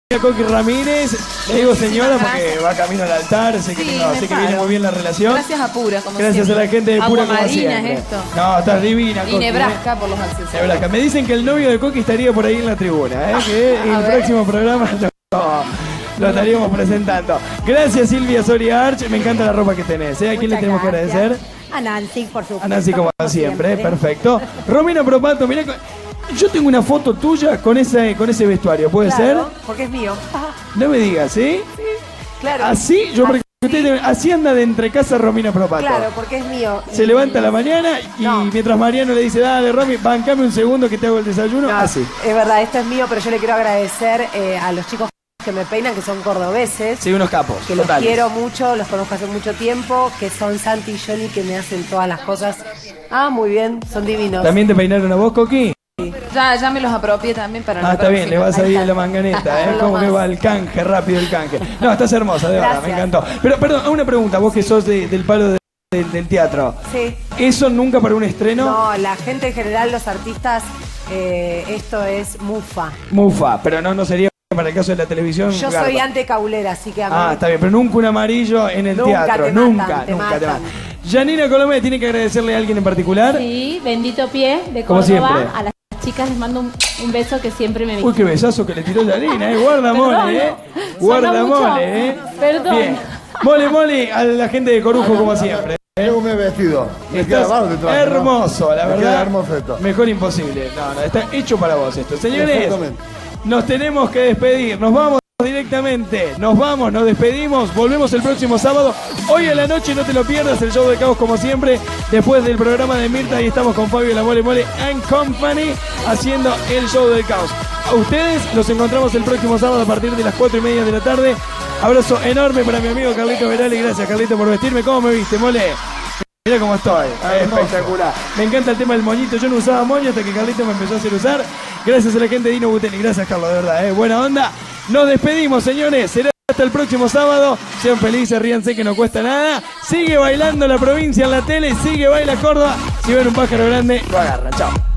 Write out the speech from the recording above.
Coqui Ramírez, le digo señora porque va camino al altar, sé que, Sí, sé que viene muy bien la relación. Gracias a Pura, como Gracias siempre. a la gente de Pura, Agua como Marina siempre. es esto. No, estás divina, Y Coqui. Nebraska por los accesorios. Nebraska. Me dicen que el novio de Coqui estaría por ahí en la tribuna, que el próximo programa lo estaríamos presentando. Gracias Silvia Soria Arch, me encanta la ropa que tenés. ¿A quién le tenemos que agradecer? A Nancy, por supuesto. A Nancy como siempre, perfecto. Romina Propato, mirá, yo tengo una foto tuya con ese vestuario, ¿puede ser? Porque es mío. No me digas, ¿sí? Sí, claro. ¿Así? Así anda de entre casa Romina Propato. Claro, porque es mío. Se levanta a la mañana y mientras Mariano le dice, dale Romy, bancame un segundo que te hago el desayuno, así. Es verdad, esto es mío, pero yo le quiero agradecer a los chicos que me peinan, que son cordobeses. Sí, unos capos. Que totales. los quiero mucho, los conozco hace mucho tiempo, que son Santi y Johnny, que me hacen todas las cosas. Ah, muy bien, son divinos. ¿También te peinaron a vos, Coqui? Ya me los apropié también para Ah, está bien, le vas a ir a la manganeta, Como que va el canje, rápido el canje. No, estás hermosa, de verdad, me encantó. Pero, perdón, una pregunta, vos que sos del palo del teatro. Sí. ¿Eso nunca para un estreno? No, la gente en general, los artistas, esto es mufa. Mufa, pero no sería para el caso de la televisión. Yo soy antecaulera, así que a mí... Ah, está bien, pero nunca un amarillo en el teatro, nunca te matan. Janina Colomé, ¿tiene que agradecerle a alguien en particular? Sí, bendito pie de Como Córdoba. siempre. A las chicas les mando un beso que siempre me Uy, qué besazo que le tiró Janina, guarda mole, guarda mole, Perdón. Bien. Mole, a la gente de Corujo como siempre. Tengo mi vestido. Me queda Estás bárbaro, te hermoso, la Me queda verdad. hermoso. Mejor imposible. No, está hecho para vos esto. Señores, Exactamente. nos tenemos que despedir. Nos vamos directamente. Nos despedimos. Volvemos el próximo sábado. Hoy a la noche no te lo pierdas. El show de Caos como siempre. Después del programa de Mirta. Y estamos con Fabio La Mole and Company haciendo el show del Caos. A ustedes los encontramos el próximo sábado a partir de las 4:30 de la tarde. Abrazo enorme para mi amigo Carlito Verali. Gracias, Carlito, por vestirme. ¿Cómo me viste, Mole? Mira cómo estoy, espectacular. Me encanta el tema del moñito. Yo no usaba moño hasta que Carlito me empezó a hacer usar. Gracias a la gente de Dino Butelli. Gracias, Carlos, de verdad, buena onda. Nos despedimos, señores. Será hasta el próximo sábado. Sean felices, ríanse que no cuesta nada. Sigue bailando la provincia en la tele. Sigue baila Córdoba. Si ven un pájaro grande, lo agarran. Chao.